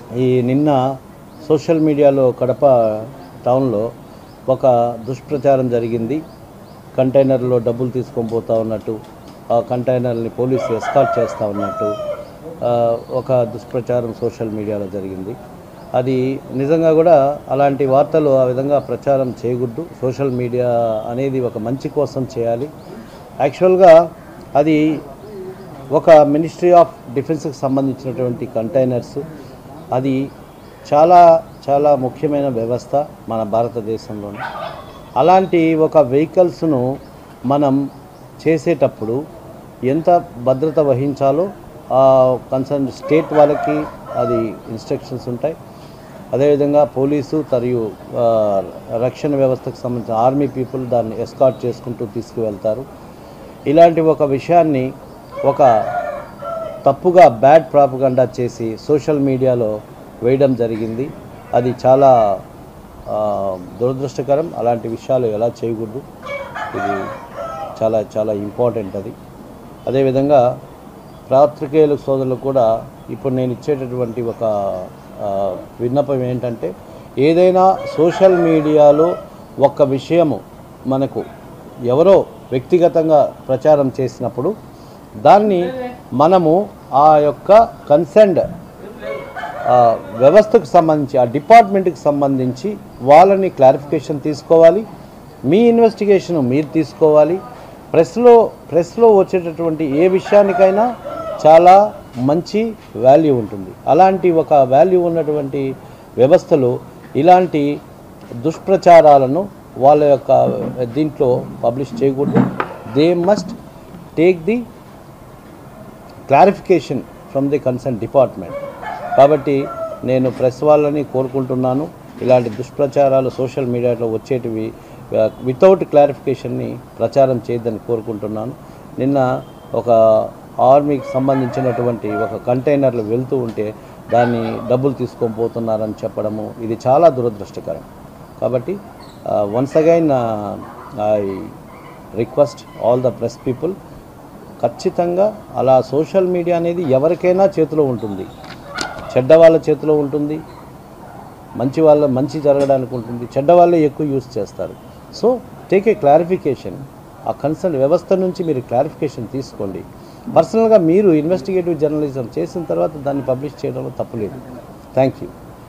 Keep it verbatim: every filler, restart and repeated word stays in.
ఈ నిన్న సోషల్ మీడియాలో కడప టౌన్లో ఒక దుష్ప్రచారం జరిగింది. కంటైనర్లో డబ్బులు తీసుకొని పోతా ఉన్నట్టు, ఆ కంటైనర్ని పోలీసు ఎస్కార్ట్ చేస్తూ ఉన్నట్టు ఒక దుష్ప్రచారం సోషల్ మీడియాలో జరిగింది. అది నిజంగా కూడా అలాంటి వార్తలు ఆ విధంగా ప్రచారం చేయకూడదు. సోషల్ మీడియా అనేది ఒక మంచి కోసం చేయాలి. యాక్చువల్గా అది ఒక మినిస్ట్రీ ఆఫ్ డిఫెన్స్కి సంబంధించినటువంటి కంటైనర్స్. అది చాలా చాలా ముఖ్యమైన వ్యవస్థ మన భారతదేశంలోనే. అలాంటి ఒక వెహికల్స్ను మనం చేసేటప్పుడు ఎంత భద్రత వహించాలో కన్సర్న్ స్టేట్ వాళ్ళకి అది ఇన్స్ట్రక్షన్స్ ఉంటాయి. అదేవిధంగా పోలీసు మరియు రక్షణ వ్యవస్థకు సంబంధించిన ఆర్మీ పీపుల్ దాన్ని ఎస్కార్ట్ చేసుకుంటూ తీసుకువెళ్తారు. ఇలాంటి ఒక విషయాన్ని ఒక తప్పుగా బ్యాడ్ ప్రాపగండా చేసి సోషల్ మీడియాలో వేయడం జరిగింది. అది చాలా దురదృష్టకరం. అలాంటి విషయాలు ఎలా చేయకూడదు. ఇది చాలా చాలా ఇంపార్టెంట్. అది అదేవిధంగా పాత్రికేయుల సోదరులు కూడా ఇప్పుడు నేను ఇచ్చేటటువంటి ఒక విన్నపం ఏంటంటే, ఏదైనా సోషల్ మీడియాలో ఒక విషయము మనకు ఎవరో వ్యక్తిగతంగా ప్రచారం చేసినప్పుడు దాన్ని మనము ఆ యొక్క కన్సర్న్డ్ వ్యవస్థకు సంబంధించి, ఆ డిపార్ట్మెంట్కి సంబంధించి వాళ్ళని క్లారిఫికేషన్ తీసుకోవాలి. మీ ఇన్వెస్టిగేషన్ మీరు తీసుకోవాలి. ప్రెస్లో ప్రెస్లో వచ్చేటటువంటి ఏ విషయానికైనా చాలా మంచి వాల్యూ ఉంటుంది. అలాంటి ఒక వాల్యూ ఉన్నటువంటి వ్యవస్థలో ఇలాంటి దుష్ప్రచారాలను వాళ్ళ యొక్క దీంట్లో పబ్లిష్ చేయకూడదు. They must take the clarification from the concern department. కాబట్టి నేను ప్రెస్ వాళ్ళని కోరుకుంటున్నాను, ఇలాంటి దుష్ప్రచారాలు సోషల్ మీడియాలో వచ్చేటివి వితౌట్ క్లారిఫికేషన్ని ప్రచారం చేయొద్దని కోరుకుంటున్నాను. నిన్న ఒక ఆర్మీకి సంబంధించినటువంటి ఒక కంటైనర్లు వెళ్తూ ఉంటే దాన్ని డబ్బులు తీసుకొని పోతున్నారని చెప్పడము ఇది చాలా దురదృష్టకరం. కాబట్టి once again I request all the press people, ఖచ్చితంగా అలా సోషల్ మీడియా అనేది ఎవరికైనా చేతిలో ఉంటుంది. చెడ్డ వాళ్ళ చేతిలో ఉంటుంది, మంచి వాళ్ళ మంచి జరగడానికి ఉంటుంది, చెడ్డ వాళ్ళే ఎక్కువ యూజ్ చేస్తారు. So take a clarification. ఆ కన్సర్న్ వ్యవస్థ నుంచి మీరు క్లారిఫికేషన్ తీసుకోండి. పర్సనల్గా మీరు ఇన్వెస్టిగేటివ్ జర్నలిజం చేసిన తర్వాత దాన్ని పబ్లిష్ చేయడంలో తప్పులేదు. Thank you.